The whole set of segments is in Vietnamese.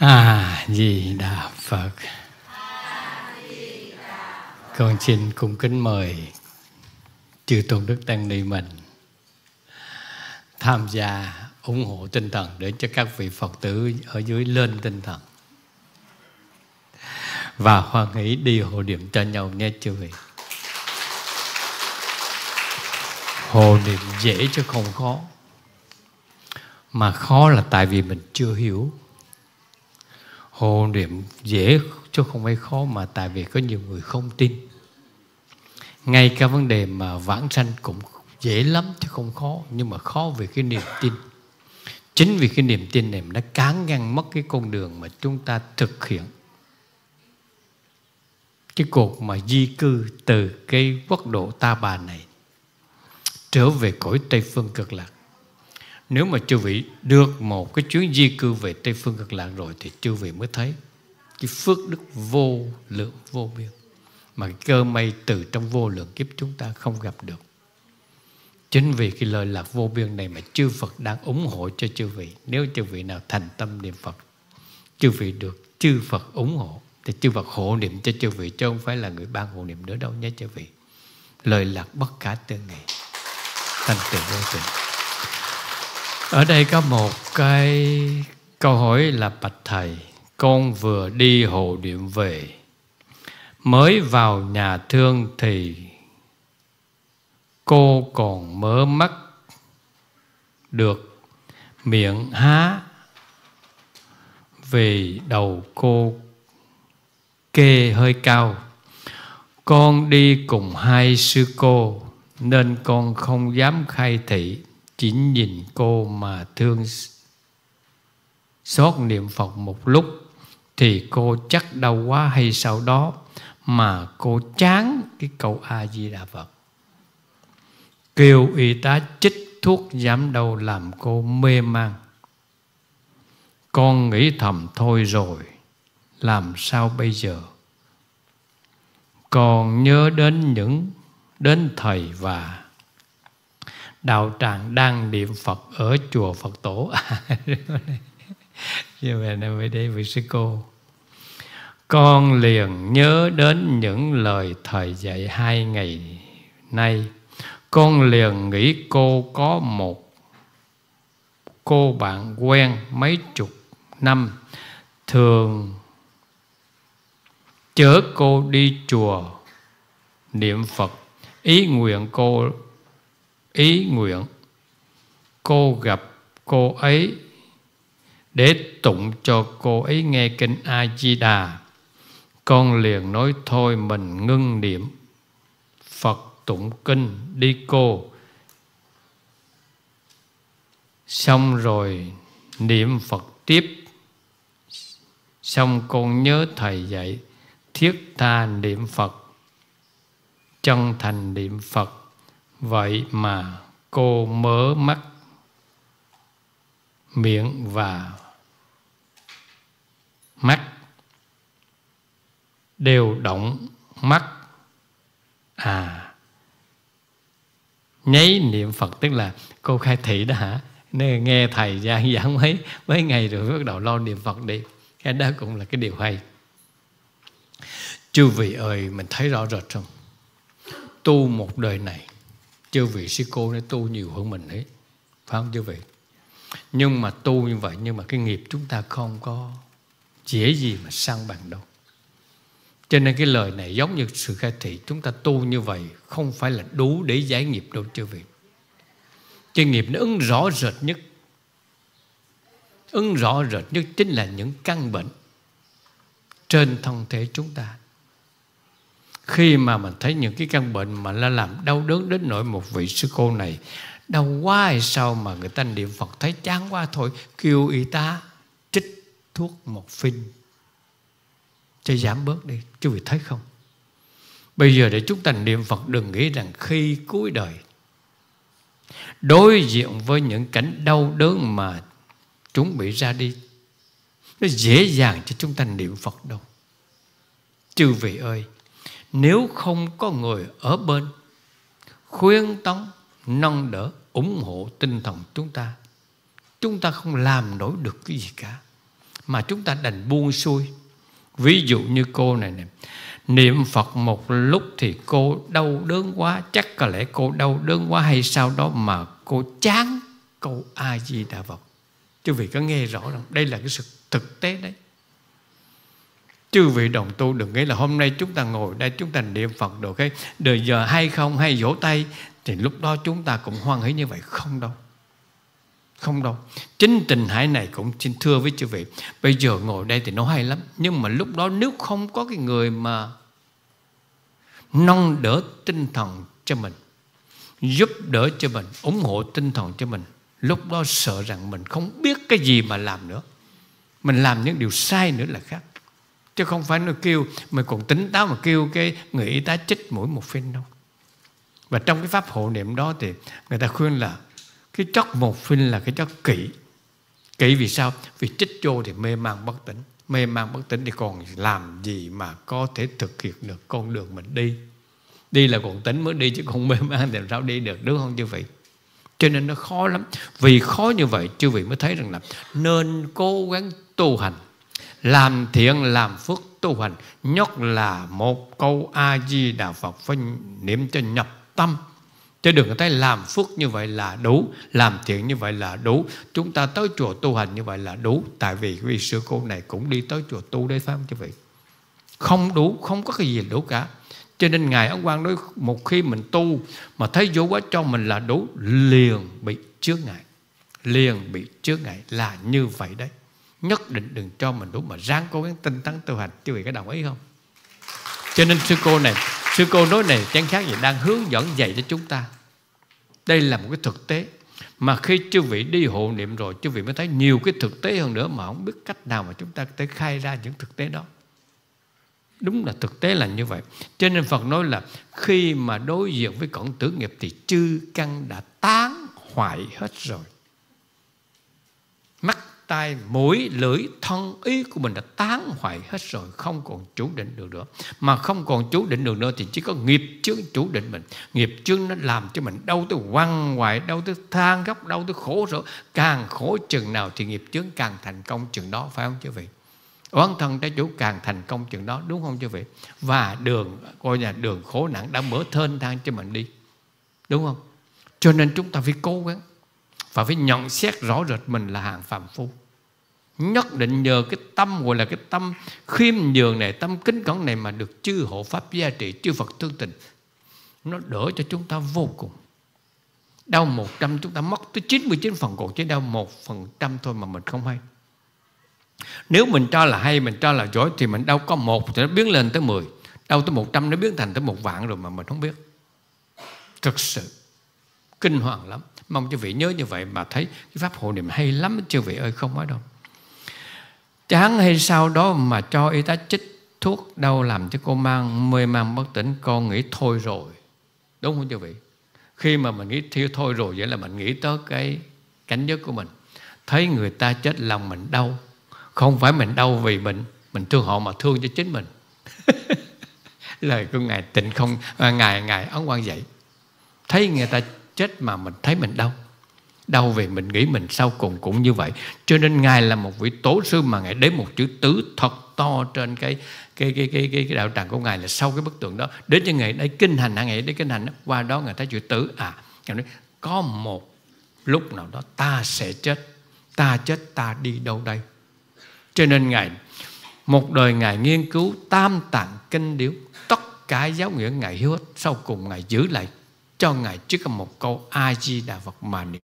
A Di Đà Phật. Con xin cung kính mời chư tôn đức tăng ni mình tham gia ủng hộ tinh thần để cho các vị Phật tử ở dưới lên tinh thần và hoan hỷ đi hộ niệm cho nhau nghe chư vị. Hộ niệm dễ chứ không khó, mà khó là tại vì mình chưa hiểu. Hộ niệm dễ chứ không phải khó, mà tại vì có nhiều người không tin. Ngay cả vấn đề mà vãng sanh cũng dễ lắm chứ không khó, nhưng mà khó vì cái niềm tin. Chính vì cái niềm tin này nó cán ngăn mất cái con đường mà chúng ta thực hiện cái cuộc mà di cư từ cái quốc độ Ta Bà này trở về cõi Tây Phương Cực Lạc. Nếu mà chư vị được một cái chuyến di cư về Tây Phương Cực Lạc rồi thì chư vị mới thấy cái phước đức vô lượng vô biên mà cái cơ may từ trong vô lượng kiếp chúng ta không gặp được. Chính vì cái lợi lạc vô biên này mà chư Phật đang ủng hộ cho chư vị. Nếu chư vị nào thành tâm niệm Phật, chư vị được chư Phật ủng hộ thì chư Phật hộ niệm cho chư vị, chứ không phải là người ban hộ niệm nữa đâu nhé chư vị. Lợi lạc bất khả tư nghị, thanh tịnh vô tình. Ở đây có một cái câu hỏi là: bạch thầy, con vừa đi hộ niệm về, mới vào nhà thương thì cô còn mở mắt được, miệng há vì đầu cô kê hơi cao. Con đi cùng hai sư cô nên con không dám khai thị, chỉ nhìn cô mà thương xót niệm Phật một lúc thì cô chắc đau quá hay sau đó mà cô chán cái câu A Di Đà Phật, kêu y tá chích thuốc giảm đau làm cô mê man. Con nghĩ thầm thôi rồi, làm sao bây giờ? Con nhớ đến thầy và đạo tràng đang niệm Phật ở chùa Phật Tổ. Như vậy này mới đây vị sư cô. Con liền nhớ đến những lời thầy dạy 2 ngày nay. Con liền nghĩ cô có một cô bạn quen mấy chục năm, thường chở cô đi chùa niệm Phật. Ý nguyện cô gặp cô ấy để tụng cho cô ấy nghe kinh A Di Đà. Con liền nói thôi mình ngưng niệm Phật tụng kinh đi cô. Xong rồi niệm Phật tiếp. Xong con nhớ thầy dạy thiết tha niệm Phật, chân thành niệm Phật. Vậy mà cô mở mắt, miệng và mắt đều động mắt nháy niệm Phật. Tức là cô khai thị đó hả? Nghe thầy giảng mấy ngày rồi bắt đầu lo niệm Phật đi. Cái đó cũng là cái điều hay. Chư vị ơi, mình thấy rõ rệt không? Tu một đời này, chư vị sư cô này tu nhiều hơn mình ấy, phải không chư vị? Nhưng mà tu như vậy, nhưng mà cái nghiệp chúng ta không có dễ gì mà sang bằng đâu. Cho nên cái lời này giống như sự khai thị. Chúng ta tu như vậy không phải là đủ để giải nghiệp đâu chư vị. Cái nghiệp nó ứng rõ rệt nhất chính là những căn bệnh trên thân thể chúng ta. Khi mà mình thấy những cái căn bệnh mà nó làm đau đớn đến nỗi một vị sư cô này đau quá hay sao mà người ta niệm Phật thấy chán quá thôi, kêu y tá trích thuốc morphine cho giảm bớt đi. Quý vị thấy không? Bây giờ để chúng ta niệm Phật, đừng nghĩ rằng khi cuối đời đối diện với những cảnh đau đớn mà chuẩn bị ra đi, nó dễ dàng cho chúng ta niệm Phật đâu. Chư vị ơi, nếu không có người ở bên khuyên tấn, nâng đỡ, ủng hộ tinh thần chúng ta không làm nổi được cái gì cả. mà chúng ta đành buông xuôi. Ví dụ như cô này nè, niệm Phật một lúc thì cô đau đớn quá, chắc có lẽ cô đau đớn quá hay sao đó mà cô chán câu A Di Đà Phật. Chư vị có nghe rõ không? Đây là cái sự thực tế đấy. Chư vị đồng tu đừng nghĩ là hôm nay chúng ta ngồi đây chúng ta niệm Phật được cái đời giờ hay không, hay vỗ tay thì lúc đó chúng ta cũng hoan hỷ như vậy. Không đâu. Không đâu. Chính Tình Hải này cũng xin thưa với chư vị, bây giờ ngồi đây thì nó hay lắm, nhưng mà lúc đó nếu không có cái người mà nâng đỡ tinh thần cho mình, giúp đỡ cho mình, ủng hộ tinh thần cho mình, lúc đó sợ rằng mình không biết cái gì mà làm nữa. Mình làm những điều sai nữa là khác. Chứ không phải nó kêu mình còn tỉnh táo mà kêu cái người y tá chích mũi một phin đâu. Và trong cái pháp hộ niệm đó thì người ta khuyên là cái chất một phin là cái chất kỵ. Kỵ vì sao? Vì chích vô thì mê man bất tỉnh. Mê man bất tỉnh thì còn làm gì mà có thể thực hiện được con đường mình đi. Đi là còn tỉnh mới đi, chứ còn mê man thì làm sao đi được, đúng không chư vị? Cho nên nó khó lắm. Vì khó như vậy chư vị mới thấy rằng là nên cố gắng tu hành, làm thiện làm phước tu hành. Nhất là một câu A Di Đà Phật phải niệm cho nhập tâm. Chứ đừng có thấy làm phước như vậy là đủ, làm thiện như vậy là đủ, chúng ta tới chùa tu hành như vậy là đủ. Tại vì vị sư cô này cũng đi tới chùa tu đấy, phải không chư vị? Không đủ, không có cái gì đủ cả. Cho nên Ngài Ấn Quang nói một khi mình tu mà thấy vô quá cho mình là đủ, liền bị chướng ngại. Liền bị chướng ngại là như vậy đấy. Nhất định đừng cho mình đủ mà ráng cố gắng tinh tấn tu hành. Chứ vị có đồng ý không? Cho nên sư cô nói này chẳng khác gì đang hướng dẫn dạy cho chúng ta. Đây là một cái thực tế mà khi chư vị đi hộ niệm rồi, chư vị mới thấy nhiều cái thực tế hơn nữa mà không biết cách nào mà chúng ta có thể khai ra những thực tế đó. Đúng là thực tế là như vậy. Cho nên Phật nói là khi mà đối diện với cõi tử nghiệp thì chư căn đã tán hoại hết rồi. Mắt, tai, mũi, lưỡi, thân, ý của mình đã tán hoại hết rồi, không còn chủ định được nữa. Mà không còn chủ định được nữa thì chỉ có nghiệp chướng chủ định mình. Nghiệp chướng nó làm cho mình đau tới quằn quại, đau tới than khóc, đau tới khổ sở. Càng khổ chừng nào thì nghiệp chướng càng thành công chừng đó, phải không chư vị? Oán thân trái chủ càng thành công chừng đó, đúng không chư vị? Và đường coi nhà đường khổ nạn đã mở thênh thang cho mình đi, đúng không? Cho nên chúng ta phải cố gắng và phải nhận xét rõ rệt mình là hạng phàm phu. Nhất định nhờ cái tâm gọi là cái tâm khiêm nhường này, tâm kính cẩn này mà được chư hộ pháp gia trị, chư Phật thương tình, nó đỡ cho chúng ta vô cùng. Đau 100 chúng ta mất tới 99 phần, còn chỉ đau 1% thôi mà mình không hay. Nếu mình cho là hay, mình cho là giỏi thì mình đâu có 1 thì nó biến lên tới 10, đâu tới 100 nó biến thành tới 1.000 rồi mà mình không biết. Thực sự kinh hoàng lắm. Mong chư vị nhớ như vậy mà thấy cái pháp hộ niệm hay lắm chư vị ơi, không nói đâu. Chán hay sao đó mà cho y tá chích thuốc đâu làm cho cô mê man bất tỉnh, con nghĩ thôi rồi, đúng không chư vị? Khi mà mình nghĩ thiêu thôi rồi, vậy là mình nghĩ tới cái cảnh giới của mình. Thấy người ta chết lòng mình đau. Không phải mình đau vì mình thương họ mà thương cho chính mình. Lời của Ngài Tịnh Không, Ngài Ấn Quang dạy. Thấy người ta chết mà mình thấy mình đau. Đau vì mình nghĩ mình sau cùng cũng như vậy. Cho nên Ngài là một vị tổ sư mà Ngài để một chữ tử thật to trên cái đạo tràng của Ngài là sau cái bức tượng đó. Đến cho Ngài đây kinh hành, Ngài để kinh hành đó. Qua đó Ngài thấy chữ tử. Ngài nói có một lúc nào đó ta sẽ chết. Ta chết ta đi đâu đây? Cho nên Ngài một đời Ngài nghiên cứu tam tạng kinh điển, tất cả giáo nghĩa Ngài hiếu hết. Sau cùng Ngài giữ lại cho Ngài chỉ có một câu A Di Đà Phật mà niệm.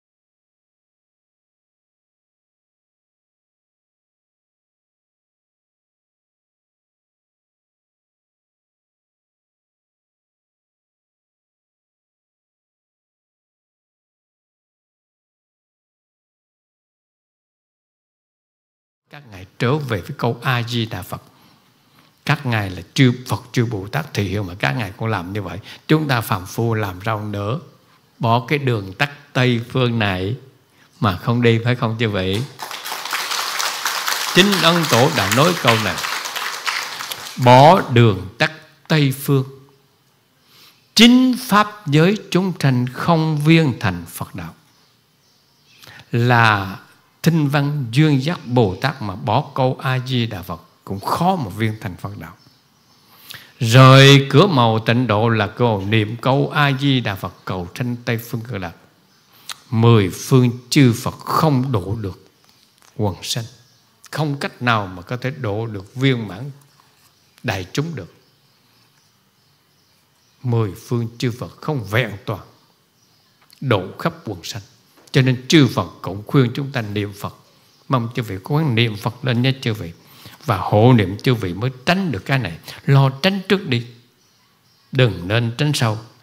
Các ngài trở về với câu A Di Đà Phật. Các ngài là chư Phật chư Bồ Tát thị hiệu mà các ngài cũng làm như vậy. Chúng ta phàm phu làm sao nữa? Bỏ cái đường tắt Tây phương này mà không đi, phải không chư vị? Chính Ấn Tổ đã nói câu này: bỏ đường tắt Tây phương, chính pháp giới chúng sanh không viên thành Phật đạo. Là thinh văn duyên giác Bồ Tát mà bỏ câu A-di-đà Phật cũng khó mà viên thành Phật đạo. Rời cửa màu tịnh độ là cầu niệm câu A-di-đà Phật cầu sanh Tây Phương Cực Lạc. 10 phương chư Phật không độ được quần sanh, không cách nào mà có thể độ được viên mãn đại chúng được. 10 phương chư Phật không vẹn toàn độ khắp quần sanh. Cho nên chư Phật cũng khuyên chúng ta niệm Phật. Mong chư vị cố gắng niệm Phật lên nhé chư vị. Và hộ niệm chư vị mới tránh được cái này. Lo tránh trước đi, đừng nên tránh sau.